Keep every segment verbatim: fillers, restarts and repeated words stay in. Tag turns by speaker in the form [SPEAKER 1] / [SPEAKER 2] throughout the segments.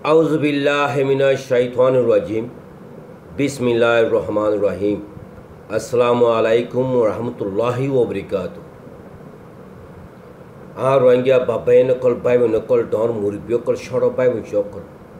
[SPEAKER 1] আউযুবিল্লাহি মিনাশ শাইতানির রাজিম বিসমিল্লাহির রহমানির রহিম আসসালামু আলাইকুম ওয়া রাহমাতুল্লাহি ওয়া বারাকাতুহু। আর রোহিঙ্গা বাবাই নকল ভাই নকল ডর মুরব্বী কল সড় ভাই সকল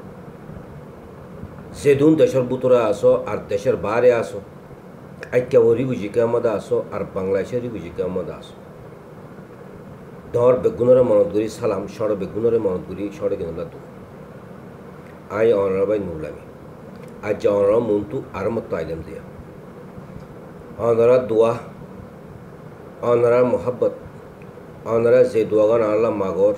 [SPEAKER 1] যেদুন দেশের ভিতরে আসো আর দেশের বাইরে আসো, আইকা ওরি বুঝিকে আমাদের আসো আর বাংলাদেশেরই বুঝিকে আমাদের আসো। ডর বেগুনরে মনত করি সালাম, সড় বেগুনরে মনত করি সড়ে গেলা তো আই অনারাবাই নুরলামি আজ অনারা মন্তু আর মতো আইলাম দিয়া অনারা দোয়া অনারা মোহাব্বত অনারা যে দোয়াগান আল্লাহ মাগর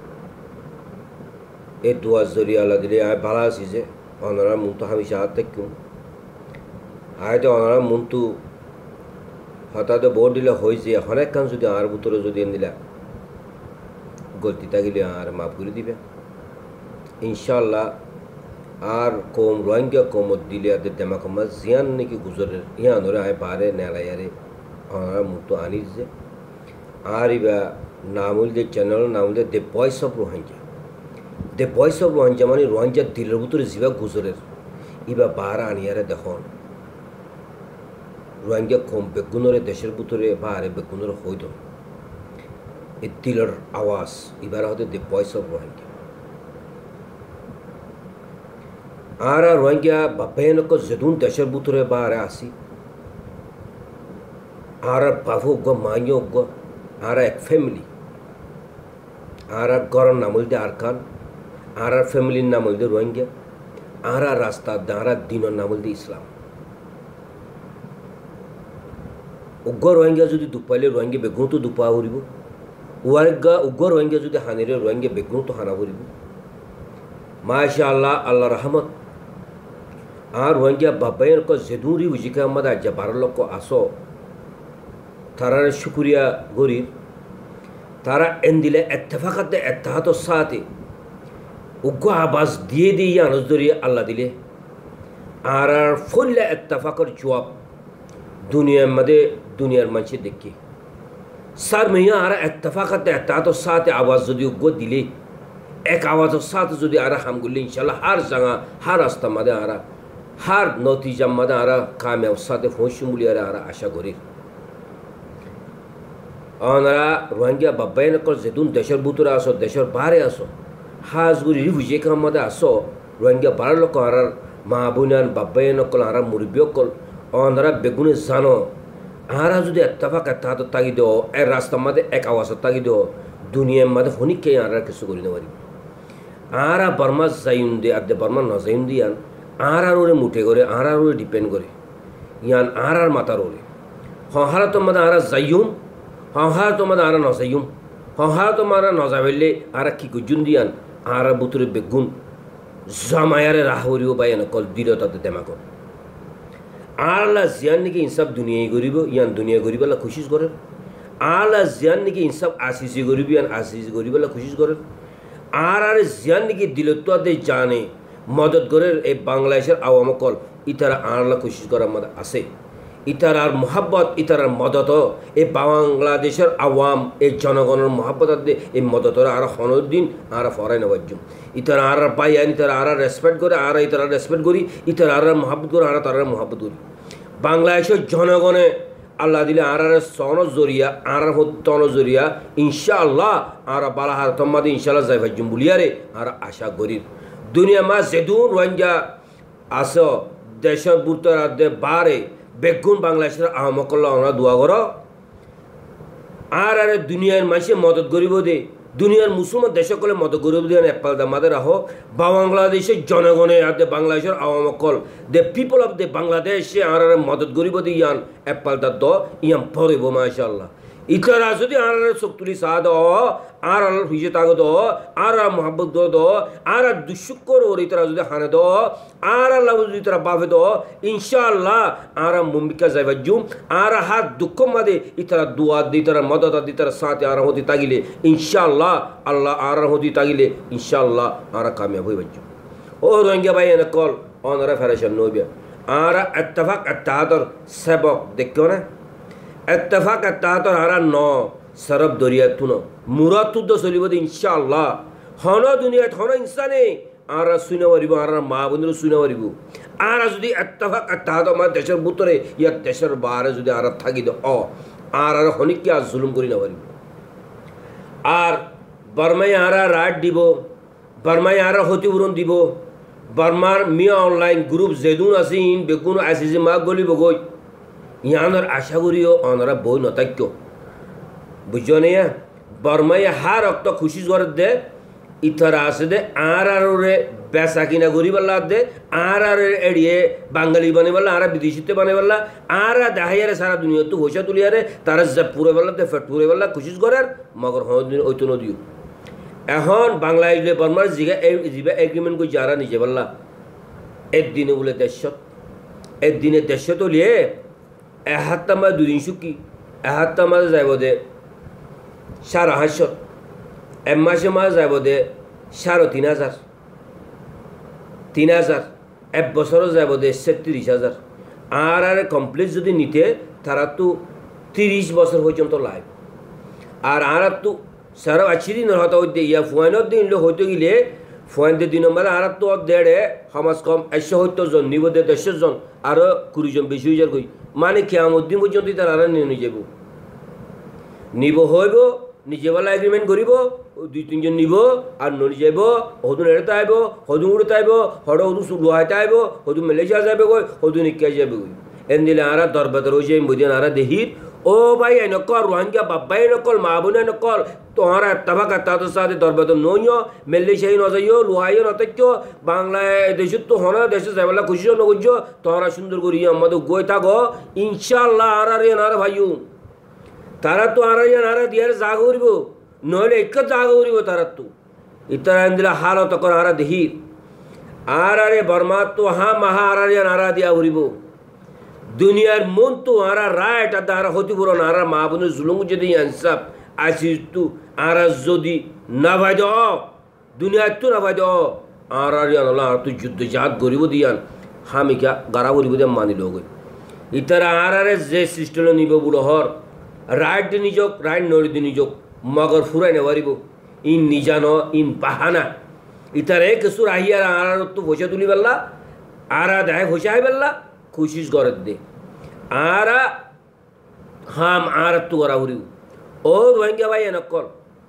[SPEAKER 1] এই দোয়ার জরিয়ে আল্লাহ দিলে আয় ভালো আছি যে অনারা মন্তু হামিশা হাত থাকুম আয়তে অনারা মন্তু হঠাৎ বোর্ড দিলে হয়েছে অনেক কান যদি আর ভিতরে যদি দিলা গলতি থাকিলে আর মাফ করে দিবে ইনশাল্লাহ। আর কম রোহিঙ্গা কমত দিলে আদের দেমাকমা জিয়ান নাকি গুজরের ইয়া ধরে আয় পারে নেলাইয়ারে ওনারা মুতো আনিস যে আর ইবা নামুল যে চ্যানেল নামুল the voice of Rohingya the voice of Rohingya মানে রোহিঙ্গা দিলের ভিতরে যা গুজরের ইবা বার আনিয়ারে দেখুন রোহিঙ্গা কম বেগুনরে দেশের ভিতরে বারে বেগুনরে হইত এই দিলের আওয়াজ ইবার হতে দে ভয়েস অফ রোহিঙ্গা আর রোহিঙ্গা বাপেনক যেদুন দেশের ভিতরে বারে আসি আর বাবু গো মাইও গো আর এক ফ্যামিলি আর গরম নামল দে আরকান আর ফ্যামিলির নামল দে রোহিঙ্গা আর রাস্তা দাঁড়া দিনের নামল দে ইসলাম। উগ্র রোহিঙ্গা যদি দুপাইলে রোহিঙ্গা বেগুন তো দুপা হরিব ওয়ারেগা উগ্র রোহিঙ্গা যদি হানিরে রোহিঙ্গা বেগুন তো হানা হরিব মাশা আল্লাহ আল্লাহ রহমত। আর রোহিঙ্গা বাবাইন ক যেদুরি উজিকে আমাদের আজ বারো লক্ষ আসো তারার শুক্রিয়া গরির তারা এন দিলে এত্তেফাকাতে এত্তাহাত সাথে উগ্র আবাস দিয়ে দিয়ে আনজ ধরিয়ে আল্লাহ দিলে আর আর ফল্লা এত্তেফাকর জবাব দুনিয়ার মধ্যে দুনিয়ার মানুষে দেখি স্যার মেয়া আর এত্তেফাকাতে এত্তাহাত সাথে আওয়াজ যদি উগ্র দিলে এক আওয়াজের সাথে যদি আর হাম করলে ইনশাল্লাহ হার জায়গা হার রাস্তা মাদে আরা হার নতিজা মাদে আরা কামিয়াব সাথে ফসুমুলি আর আর আশা করি ওনারা রোহিঙ্গা বাবাইন কল যেদুন দেশের ভিতরে আসো দেশের বাইরে আসো হাজগুড়ি রিফিউজি কাম মাদে আসো রোহিঙ্গা বারো লক্ষ আর মা বোনান বাবাইন কল আর মুরব্বী কল ওনারা বেগুনে জানো আরা যদি এত্তাফাক এত্তাহাত তাগি দেও এর রাস্তা মাদে এক আওয়াজত তাগি দেও দুনিয়ার মাদে হনিকে আর কিছু করি না পারি আরা বর্মা যাইন দে আর দে বর্মা ন যাইন দিয়ান আর আর ওরে মুঠে করে আর আর ওরে ডিপেন্ড করে ইয়ান আর আর মাতার ওরে হহারা তোমাদের আর যাইম হহারা তোমাদের আর ন যাইম হহারা তোমার ন যাবেলে আর কি গুজুন দিয়ান আর বুতুরে বেগুন জামায়ারে রাহরিও বাইন কল দিল তাতে দেমা কর আল্লাহ জিয়ান নাকি ইনসাফ দুনিয়ায় গরিব ইয়ান দুনিয়া গরিবালা খুশিস করেন আল্লাহ জিয়ান নাকি ইনসাফ আসিসি গরিব ইয়ান আসিসি গরিবালা খুশিস করেন আর আর জিয়ান নাকি দিলত্বাদে জানে মদত করে এই বাংলাদেশের আওয়ামকল ইতারা আল্লাহ খুশি করার মধ্যে আছে ইতারার মোহাব্বত ইতারার মদত এই বাংলাদেশের আওয়াম এই জনগণের মোহাব্বত এই মদতরা আর হনদিন আর ফরাই নবাজ্যম ইতারা আর পাই আন ইতারা আর রেসপেক্ট করে আর ইতারা রেসপেক্ট করি ইতারা আর মোহাব্বত করে আর তারা মোহাব্বত করি বাংলাদেশের জনগণে আল্লাহ দিলে আর আর সন জরিয়া আর তন জরিয়া ইনশাআল্লাহ আর বালাহার তোমাদের ইনশাআল্লাহ যাই ভাজ্যম বলিয়ারে আর আশা করি দুনিয়া মা যেদুন রোহিঙ্গা আস দেশের বুতর দে বারে বেগুন বাংলাদেশের আহমকল্লা ওনারা দোয়া করো আর আরে দুনিয়ার মানুষে মদত করিব দে দুনিয়ার মুসলমান দেশে কলে মদত করিব দিয়ে এপাল দামাদে রাখো বাংলাদেশের জনগণে আর দে বাংলাদেশের আহমকল দে পিপল অফ দে বাংলাদেশে আর আরে মদত করিব দে ইয়ান এপাল দা দ ইয়ান পড়িব মাশাআল্লাহ ইতারা যদি আর শক্তি সাহ দ আর আল্লাহর হুজে তাগ দ আর মোহাব্বত দ দ আর দুশুকর ওর ইতারা যদি হানে দ আর আল্লাহ যদি তারা বাফে দ ইনশাআল্লাহ আর মুম্বিকা যাইবা জুম আর হাত দুঃখ মাদে ইতারা দোয়া দি তারা মদত দি তারা সাথে আর হতে তাগিলে ইনশাআল্লাহ আল্লাহ আর হতে তাগিলে ইনশাআল্লাহ আর কামিয়াব হইবা জুম ও রোহিঙ্গা ভাই এনে কল অনরা ফেরেশন নইবে আর ইত্তেফাক ইত্তেহাদর সবক দেখো না ইত্তেফাক ইত্তেহাদর আর ন সরব দরিয়া তুনো মুরাদ তুদ চলিব ইনশাআল্লাহ হন দুনিয়াত হন ইনসানে আর শুনে পারিব আর মা বোনের শুনে পারিব আর যদি এত্তাফাক এত্তাহাত আমার দেশের ভিতরে ইয়ার দেশের বাহারে যদি আর থাকি অ আর আর হনিককে আর জুলুম করি না পারিব আর বর্মায় আর রাইট দিব বর্মায় আর ক্ষতিপূরণ দিব বর্মার মিয়া অনলাইন গ্রুপ যেদুন আছে ইন বেগুন আছে যে মা গলিব গই ইয়ানোর আশা করিও অনারা বই নতাক্য বুঝছো না বর্মায় হা রক্ত খুশি করে দে ইথর আছে দে আর আর বেচা কিনা করি পাল্লা দে আর আর এড়িয়ে বাঙালি বানে পাল্লা আর বিদেশিতে বানে পাল্লা আর দেখাইয়ারে সারা দুনিয়া তো পয়সা তুলিয়ারে তারা পুরে পাল্লা দে ফেট পুরে পাল্লা খুশি করার মগর হইতো নদীও এখন বাংলাদেশ বর্মার জিগা জিবা এগ্রিমেন্ট করে যারা নিজে পাল্লা একদিনে বলে দেশত একদিনে দেশত লিয়ে এহাত্তা মাঝে দুদিন শুকি এহাত্তা মাঝে যাইব দে সাড়ে হাজার এক মাসে মাঝে যাইব দে সাড়ে তিন হাজার তিন হাজার এক বছরও যাইব দে ছত্রিশ হাজার আর আর কমপ্লিট যদি নিতে তারা তো তিরিশ বছর পর্যন্ত লাইব আর আর তো সারা আছি দিন হয়তো ইয়া ফুয়াইনত দিন হয়তো গেলে ফুয়াইনদের দিন মানে আর তো দেড়ে সমাজ কম একশো সত্তর জন নিব দে দেড়শো জন আরও কুড়ি জন বেশি হয়ে যার কই মানে কেমন দিন পর্যন্ত তার আর নিয়ে যাব নিব হইব নিজে বেলা এগ্রিমেন্ট করিব দুই তিনজন নিব আর ননি যাব সদুন এড়তে আইব সদুন উড়তে আইব হড় সদু লোহাইতে আইব সদু মালয়েশিয়া যাবে গই সদু নিকাই যাবে গই এন দিলে আর দরবাদর হয়ে যাই বুঝেন আর দেহির ও ভাই নকল রোহিঙ্গা বাবাই নকল মা বোনে নকল তোমার তবা কাতা সাথে দরবাদর নইও মালয়েশিয়ায় নজাইও লোহাইও নতাক্য বাংলায় দেশত তো হন দেশে যাইবেলা খুশি নগর্য তোমরা সুন্দর করি আমাদের গই থাকো ইনশাল্লাহ আর আর আর ভাইও তারা তো আর আর দিয়ার জাগ করিব নহলে এক জাগ করিব তারা তো ইতারা দিলে হালত কর আর দেহির আর আরে বর্মা তো হা মাহা আর আর দিয়া করিব দুনিয়ার মন তো আর রাইট আর আর ক্ষতিপূরণ আর মা বোনের জুলুম যদি আনসাপ আসিস তু আর যদি না ভাই দ দুনিয়ার তো না ভাই দ আর আর আর তুই যুদ্ধ জাত গরিব দিয়ান হামিকা গারা গরিব দিয়ে মানি লোক ইতারা আর আর যে সিস্টেম নিব বলো হর রাইট দি নিজক রাইট নড়ি দি নিজক মগর ফুরাই নেওয়ারিব ইন নিজান ইন বাহানা ইতারে কিছুর আহিয়ার আর তো পয়সা তুলি পারলা আর দেয় পয়সা আই পারলা খুশিস গরত দে আর হাম আর তু করা উড়িব ও রোহিঙ্গা ভাই নকল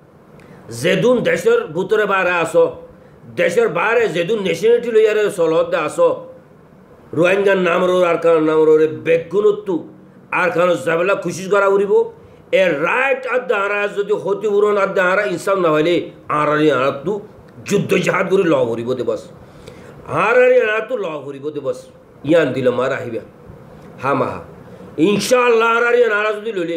[SPEAKER 1] যেদুন দেশের ভিতরে বারে আসো দেশের বারে যেদুন ন্যাশনালিটি লইয়ারে চলত দে আসো রোহিঙ্গার নাম রো আর কার নাম রো রে বেগুনত্তু আর খান যাবেলা খুশিস করা উড়িব এ রাইট আদা আর যদি ক্ষতিপূরণ আদা আর ইনসাম না হইলে আর আর তু যুদ্ধ জাহাজ করে ল করিব দিবস আর আর তু ল করিব দিবস ইয়ান দিল মার আহিবা হা মাহা ইনশাআল্লাহ আর আর যদি লইলে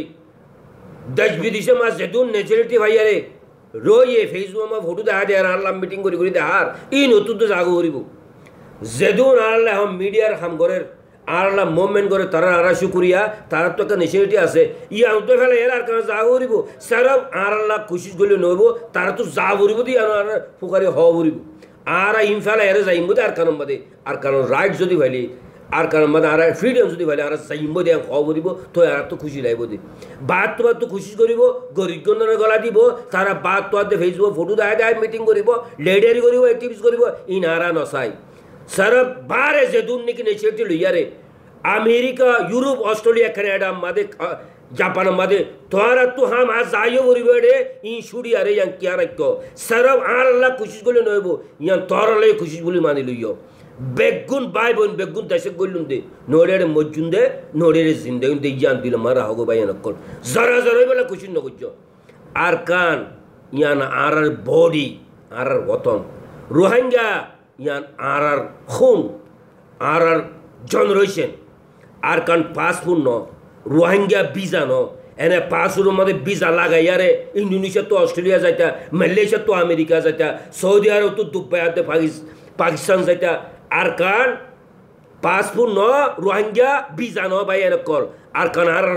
[SPEAKER 1] দেশ বিদেশে মা যেদুন ন্যাচারিটি ভাইয়ারে রয়ে ফেসবুক মা ফটো দেখা দেয় আর আল্লাহ মিটিং করি করি দেখার ই নতুন তো জাগো করিব যেদুন আল্লাহ হাম মিডিয়ার হাম ঘরের আল্লাহ মুভমেন্ট করে তারা আর শুকুরিয়া তার তো একটা ন্যাচারিটি আছে ইয়া তো ফেলে এর আর কেন জাগো করিব সারাম আর আল্লাহ খুশি গলে নইব তারা তো যা করিব দি আর ফুকারি হওয়া করিব আর ইনফালা এর যাইম দে আর কারণ বাদে আর কারণ রাইট যদি ভাইলি আর কারণ মানে আর ফ্রিডম যদি ভাইলি আর যাইম দে খাওয়াব দিব তো আর তো খুশি লাগব দে বাদ তো তো খুশি করিব গরিব গণের গলা দিব তারা বাদ তো আদে ফেসবুক ফটো দেয় দেয় মিটিং করিব লেডারি করিব অ্যাক্টিভিটিস করিব ইন আরা নসাই সারা বারে যে দুর্নীতি নেছেটি লইয়ারে আমেরিকা ইউরোপ অস্ট্রেলিয়া কানাডা মাদে জাপান মাদে তোরা তো হাম আজ যাইও করিব রে ই ছুড়ি আরে ইয়াং কিয়া রাখো সারা আল্লাহ খুশি গলে নইব ইয়াং তোরা লই খুশি বলি মানি লইও বেগুন বাই বোন বেগুন দেশে গলুন দে নোড়ের মজুন দে নোড়ের জিন্দে দে জান দিল মারা হগো বাই নকল জরা জরা বলে খুশি নগজ আর কান ইয়ান আর বডি আর ওতন রোহিঙ্গা ইয়ান আর খুন আর জেনারেশন আর কান পাসপোর্ট ন রোহিঙ্গা ভিসা ন এনে পাসপোর্টের মধ্যে ভিসা লাগাইয়ারে ইন্দোনেশিয়া তো অস্ট্রেলিয়া যাইতা মালয়েশিয়া তো আমেরিকা যাইতা সৌদি আরব তো দুবাইতে পাকিস্তান যাইতা আর কান পাসপোর্ট ন রোহিঙ্গা ভিসা ন ভাই এনে কল আর কান আর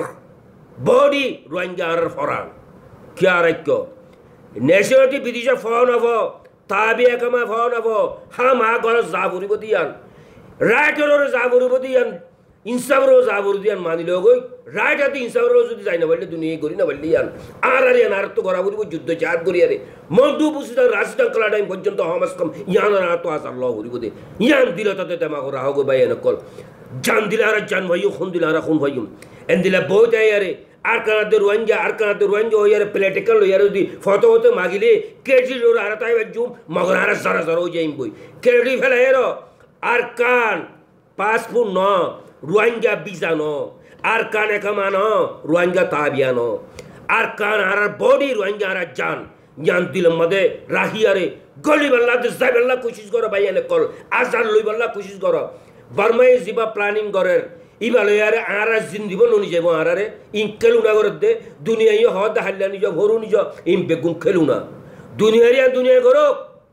[SPEAKER 1] বডি রোহিঙ্গা আর ফরান কি আর ন্যাশনালিটি বিদেশে ফোন হব তাবি একামা ফোন হব হাম হা ঘর যা ভরিব দিয়ান রাইটর যা ভরিব দিয়ান ইনসাফ রোজ আবর দিয়ান মানিল গই রাইট হাতে ইনসাফ রোজ যদি যাই না বললে দুনিয়া করি না বললে ইয়ান আর আর ইয়ান আর তো করা বলিব যুদ্ধ জাত করি আরে মন্ডু বুসিদা রাজদান কলা টাইম পর্যন্ত হামাস কম ইয়ান আর তো আসার ল করিব দে ইয়ান দিল তাতে তেমা করা হোক ভাই এন কল জান দিলে আর জান ভাইও খুন দিলে আর খুন ভাইও এন দিলে বহুত আরে আর কানাতে রোহিঙ্গা আর কানাতে রোহিঙ্গা ও ইয়ারে প্লেটিক্যাল ইয়ারে যদি ফটো হতে মাগিলে কেজি ওর আর তাই জুম মগর আর সারা সারা ও যাইম বই কেডি ফেলা এরো আর কান পাসপোর্ট ন রোহিঙ্গা ভিসা ন আর কান একামান রোহিঙ্গা তাবিয়া ন আর কান আর বডি রোহিঙ্গা আর জান জান দিল মদে রাহিয়ারে গলি বল্লা দে যাই বল্লা কোশিশ করো ভাই এনে কল আজার লই বল্লা কোশিশ করো বার্মায় জিবা প্ল্যানিং করে ইবালে আরে আরা জিন্দিব ননি যাব আরারে ইন খেলুনা করে দে দুনিয়া ই হদ হাল্লা নিজ ভরু নিজ ইম বেগুন খেলুনা দুনিয়ারিয়া দুনিয়া করো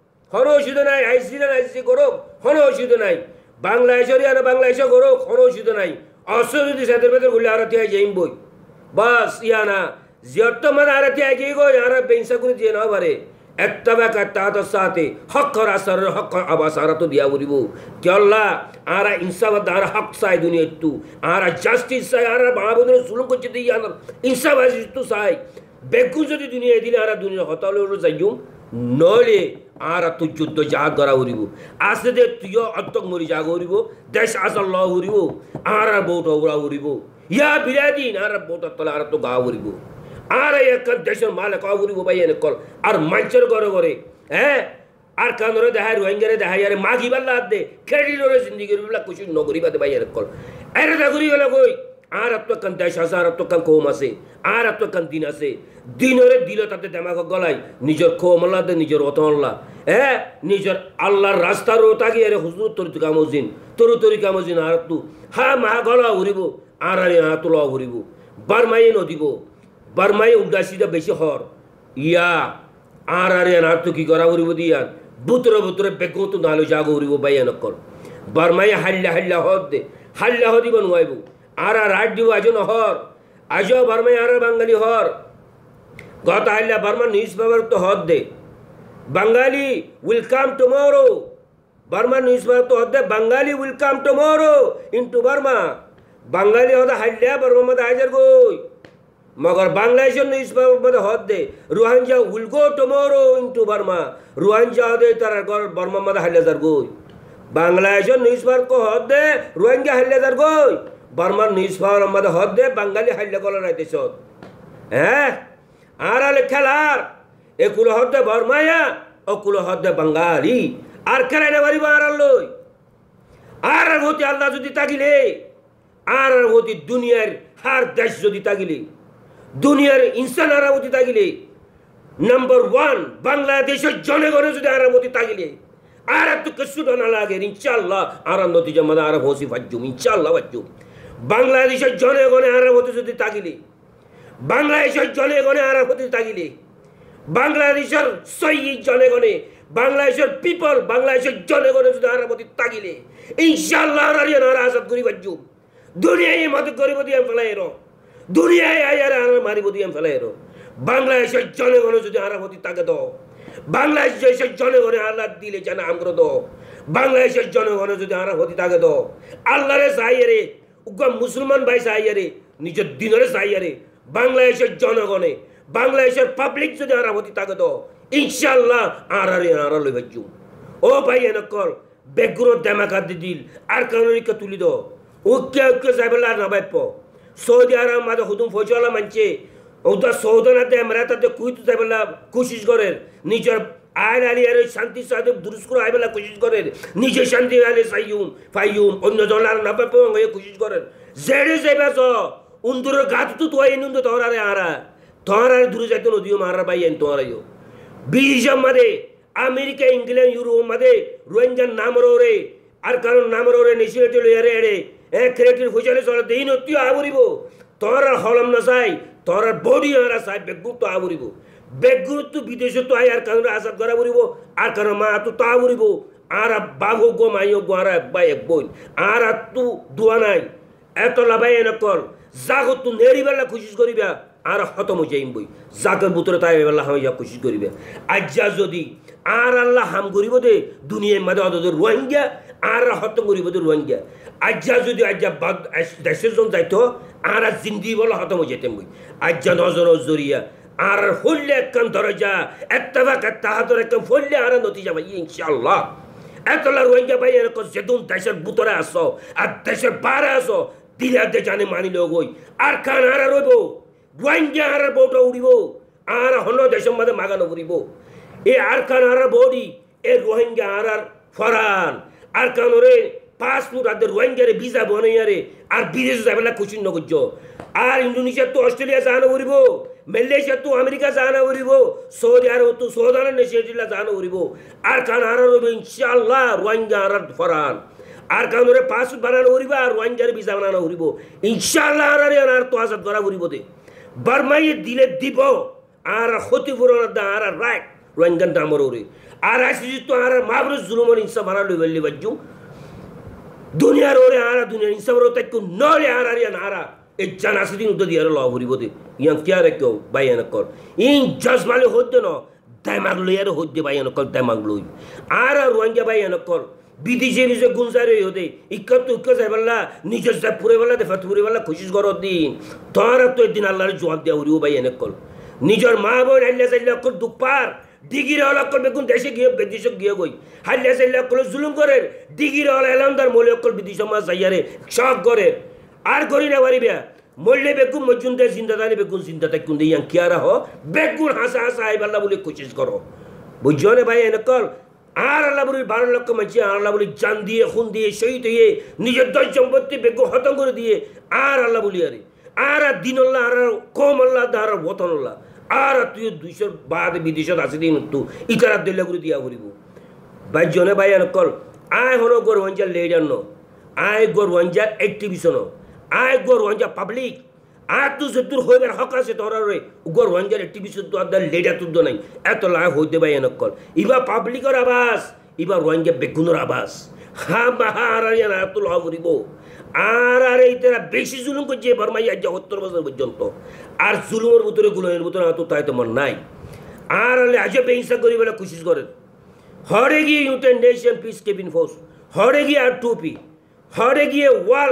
[SPEAKER 1] হর অসুবিধা নাই আইসি না আইসি করো হর অসুবিধা নাই বাংলাদেশের আর বাংলাদেশে করো হর অসুবিধা নাই অসুবিধা যদি সাথে ভেতর গুলি আরতি আই যাইম বই বাস ইয়া না জিয়ত মানে আরতি আই যাই গো আর বেইসা করে দিয়ে না পারে اتبع كتات الساعة حق راسر حق أباسارة ديا وريبو كيالله آرا إنسان دار حق ساي دنيا تو آرا justice ساي آرا بابودن سلوك كتير ديا نر إنسان بس تو ساي بكوز دي دنيا دي آرا دنيا هتالو رو زيوم نولي آرا تو جدو جاگ غرا وريبو أسده تيو أتوك مري جاگ وريبو دش أصل الله وريبو آرا بوت أورا وريبو يا بلادين آرا بوت أطلع آرا تو غا وريبو আরে এক দেশের মালিক আবুরিব ভাই এনে কল আর মাঞ্চের ঘরে ঘরে হ্যাঁ আর কানরে দেখায় রোহিঙ্গারে দেখায় আরে মাগি বাল্লা দে ক্রেডিটরে জিন্দিগি রুলা কুছ নগরি বাদে ভাই এনে কল আরে দাগুরি গেল কই আর তো কান দেশ আছে আর তো কান কম আছে আর তো কান দিন আছে দিনরে দিল তাতে দেমাগ গলাই নিজের কোমলা দে নিজের অতল্লা হ্যাঁ নিজের আল্লাহর রাস্তার ওতাগি আরে হুজুর তোর কামজিন তোর তোরি কামজিন আর তু হা মা গলা উড়িব আর আরে আতুলা উড়িব বারমাই নদিব বারমাই উদাসীটা বেশি হর ইয়া আর আর আর তো কি করা উড়িব দিয়ান বুতরে বুতরে বেগো তো নালো জাগো উড়িব বাইয়ান কর বারমাই হাল্লা হাল্লা হদ দে হাল্লা হদিব নুয়াইব আর আর আট দিব আজন হর আজ বারমাই আর বাঙালি হর গত হাল্লা বার্মা নিউজ পেপার তো হদ the Bangali will come tomorrow Burma newspaper তো হদ the Bangali will come tomorrow into Burma Bangali হদ হাল্লা বার্মা মধ্যে হাজার গই मगर बांग्लादेश न्यूज़ पेपर हद the Rohingya will go tomorrow into Burma Rohingya दे तार घर बर्मा मदा हल्लेदार गोई बांग्लादेश न्यूज़ पेपर को हद दे रोहिंग्या हल्लेदार गोई बर्मा न्यूज़ पेपर मदा हद दे बंगाली हल्ले कल राइते सो हैं आरा लेखलार एकुलो हद दे बर्मा या अकुलो हद दे बंगाली आर करे बारी बार लोई आर होती अल्लाह जुदी तागिले आर होती दुनियार हर देश जुदी तागिले দুনিয়ার ইনসান আরামতি তাগিলে নাম্বার ওয়ান বাংলাদেশের জনগণের যদি আরামতি তাগিলে আর তো কিছু না লাগে ইনশাআল্লাহ আরাম নতিজা মানে আরাম হসি ফাজুম ইনশাআল্লাহ ফাজুম বাংলাদেশের জনগণের আরামতি যদি তাগিলে বাংলাদেশের জনগণের আরামতি তাগিলে বাংলাদেশের সৈয়দ জনগণে বাংলাদেশের পিপল বাংলাদেশের জনগণের যদি আরামতি তাগিলে ইনশাআল্লাহ আরিয়া না আজাদ করি ফাজুম দুনিয়ায় মত গরিব দিয়ে ফেলাইরো দুনিয়ায় আয়ার আর মারিব দিয়ে ফেলাইরো বাংলাদেশের জনগণ যদি আরামতি তাকে দাও বাংলাদেশের জনগণে আল্লাহ দিলে জানা আমগ্র দাও বাংলাদেশের জনগণ যদি আরামতি তাকে দাও আল্লাহরে চাইয়ারে উগা মুসলমান ভাই চাইয়ারে নিজের দিনরে চাইয়ারে বাংলাদেশের জনগণে বাংলাদেশের পাবলিক যদি আরামতি তাকে দাও ইনশাআল্লাহ আর আর আর লই বাজু ও ভাই এনেকর বেগুর দেমাকা দিল আর কানুনিকে তুলি দাও ওকে ওকে যাইবলা না বাইপ সৌদি আরব মাঝে হুদুম ফজলা মানছে ওটা সৌদনাতে এমরাতাতে কুইত যাইবলা কোশিশ করেন নিজের আইন আলী আর শান্তি সাথে দুরুস করে আইবলা কোশিশ করেন নিজে শান্তি আলী সাইয়ুম ফাইয়ুম অন্য জলার না পাবো হয়ে কোশিশ করেন জেডে যাইবাস উন্দুরের গাত তো তোই নুন্দু তোরারে আরা তোরারে দূরে যাইতে নদিও মারা ভাই এন তোরাইও বিজম মাদে আমেরিকা ইংল্যান্ড ইউরোপ মাদে রোহিঙ্গার নামরে আর কারণ নামরে নিশিতে লইয়ারে এড়ে এ ক্রিয়েটিভ ফুজালে চলে দেইন অতি আবরিব তোর হলম না চাই তোর বডি আরা চাই বেগুত তো আবরিব বেগুত তো বিদেশে তো আই আর কারণ আসাদ করা বরিব আর কারণ মা তো তা আবরিব আর বাবু গো মাইও গো আর বাই এক বই আর তু দুয়া নাই এত লাভাই এনে কর জাগো তু নেরিবেলা কোশিশ করিবা আর খতম যাইম বই জাগর বুতরে তাই বেলা হাই যা কোশিশ করিবে আজ্জা যদি আর আল্লাহ হাম করিব দে দুনিয়ার মাঝে অত রোহিঙ্গা আর হত্যা করিব দে রোহিঙ্গা আজ্জা যদি আজ্জা দেশের জন যাইতো আর জিন্দি বলে হতম যেতেন বই আজ্জা নজর জরিয়া আর ফললে একখান দরজা এত্তাবাক তাহাতর একখান ফললে আর নতিজা ভাই ইনশাআল্লাহ এতলা রোহিঙ্গা ভাই এরকম যেদুন দেশের ভিতরে আসো আর দেশের বাইরে আসো দিলে দে জানে মানিলে গই আর খান আর রইব রোহিঙ্গা আর বউটা উড়িব আর হলো দেশের মাঝে মাগানো করিব এ আর খান আর বৌদি এ রোহিঙ্গা আর আর ফরান আর কান ওরে পাসপোর্ট আর রোহিঙ্গারে ভিসা বনাইয়ারে আর বিদেশে যাবে না খুশি নগর্য আর ইন্দোনেশিয়া তো অস্ট্রেলিয়া যাওয়ানো করিব মালয়েশিয়া তো আমেরিকা যাওয়ানো করিব সৌদি আরব তো সৌদি আরব নেশিয়া যাওয়ানো করিব আর কান আর রইব ইনশাআল্লাহ রোহিঙ্গা আর ফরান আর কান ওরে পাসপোর্ট বানানো করিব আর রোহিঙ্গারে ভিসা বানানো করিব ইনশাআল্লাহ আর আর তো আজাদ করা করিব দে বার্মাইয়ে দিলে দিব আর ক্ষতিপূরণ দা আর রাইট রোহিঙ্গান দামর ওরে আর আসি তো আর মাবরুজ জুলুমর ইনসাফ বানা লই বললি বাজ্জু দুনিয়ার ওরে আর দুনিয়ার ইনসাফ রো তাই কো নলে আর আর নারা এ জানাসিদিন উদ দিয়ার ল হরিব দে ইয়াং কিয়া রাখো বাইয়ান কর ইন জজমালে হদ্দে ন দামাগ লইয়ার হদ্দে বাইয়ান কর দামাগ লই আর রোহিঙ্গা বাইয়ান কর বিদেশে নিজে গুনজারে হদে ইক্কা তো ইক্কা যাইবাল্লা নিজে যা পুরে বাল্লা দে ফাতুরে বাল্লা খুশিস করো দিন তোর তো একদিন আল্লাহর জবাব দেয়া হরিব বাইয়ান কর নিজের মা বোন আল্লাহ সাল্লাহ কর দুপার ডিগির হলা কল বেগুন দেশে গিয়ে বিদেশে গিয়ে গই হাল্লা সাল্লাহ কল জুলুম করে ডিগির হলা এলামদার মলে কল বিদেশ মা যাইয়ারে শখ করে আর করি না পারিবে মরলে বেগুন মজুনদের জিন্দাদানি বেগুন জিন্দা তাই কুন্দে ইয়াং কিয়ারা হ বেগুন হাসা হাসা আইবাল্লা বলে কোশিশ করো বুঝছো না ভাই এনে কল আর আল্লাহ বলি বারো লক্ষ মানুষ আর আল্লাহ বলি জান দিয়ে খুন দিয়ে শহীদ হয়ে নিজের দশ সম্পত্তি বেগুন খতম করে দিয়ে আর আল্লাহ বলি আরে আর দিন আল্লাহ আর কম আল্লাহ আর বতন আল্লাহ আর তুই দুইশোর বাদ বিদেশত আছে দিন তু ইকারাত দল্লা করে দিয়া করিব ভাই জনে ভাই কল আয় হনো গর ওয়াঞ্জার লেডার ন আয় গর ওয়াঞ্জার এক্টিভিশন আয় গর ওয়াঞ্জা পাবলিক আর তু যে তোর হইবার হক আছে তোর রে গর ওয়াঞ্জার এক্টিভিশন তো আর লেডার তুদ্দ নাই এত লাই হইতে ভাই কল ইবা পাবলিকর আবাস ইবা রোহিঙ্গা বেগুনের আবাস হা মাহা আর আর তুল হরিব আর আর এই তারা বেশি জুলুম করছে বর্মাই আজ সত্তর বছর পর্যন্ত আর জুলুমের ভিতরে গুলোর ভিতরে তো তাই তোমার নাই আর আলে আজ বেহিংসা করি বলে কোশিশ করেন হরে গিয়ে united nation peace keeping force হরে গিয়ে আর টুপি হরে গিয়ে ওয়াল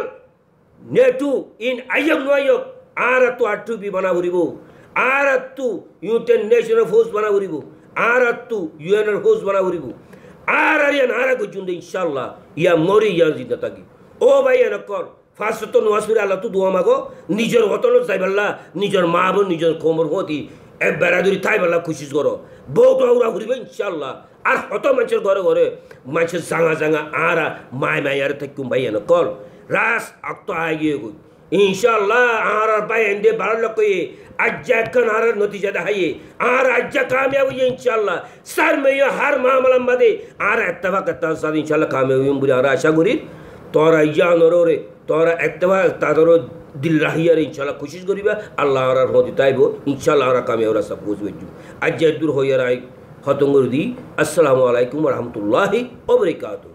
[SPEAKER 1] নেটু ইন আইয়ক নয়ক আর তো আর টুপি বানা করিব আর তু ইউনাইটেড নেশনের ফোর্স বানা করিব আর তু ইউএনের ফোর্স বানা করিব আর আর ইয়া নারা কইছুন ইনশাআল্লাহ ইয়া মরি ইয়া জিন্দা থাকি ও ভাই এরকম ফার্স্ট তো নোয়াজ করে আল্লাহ তো দোয়া মাগো নিজের হতলত যাইবাল্লা নিজের মা বোন নিজের কোমর হতি এক বেড়াদুরি তাই বেলা খুশি করো বউটা উড়া ঘুরিবে ইনশাল্লাহ আর হত মানুষের ঘরে ঘরে মানুষের জাঙা জাঙা আর মায় মায় আর থাকুম ভাই এনে কল রাস আক্ত আয় গিয়ে গই ইনশাল্লাহ আর আর ভাই এনে বারো লক্ষ আজ্জা একখান আর নতিজা দেখাইয়ে আর আজ্জা কামিয়াব হইয়ে ইনশাল্লাহ সার মেয়ে হার মামলাম বাদে আর এত্তাবাক এত্তা সার ইনশাল্লাহ কামিয়াব হইম বলে আর আশা করি তোরা ইয়া নরে তোরা একবার তাদের দিল রাহিয়ার ইনশাল্লাহ কোশিশ করিবা আল্লাহ আর হতে তাইব ইনশাল্লাহ আর কামে ওরা সব বুঝবে আজ দূর হইয়ার আই হতঙ্গর দি আসসালামু আলাইকুম রহমতুল্লাহি ওয়া বারাকাতুহু।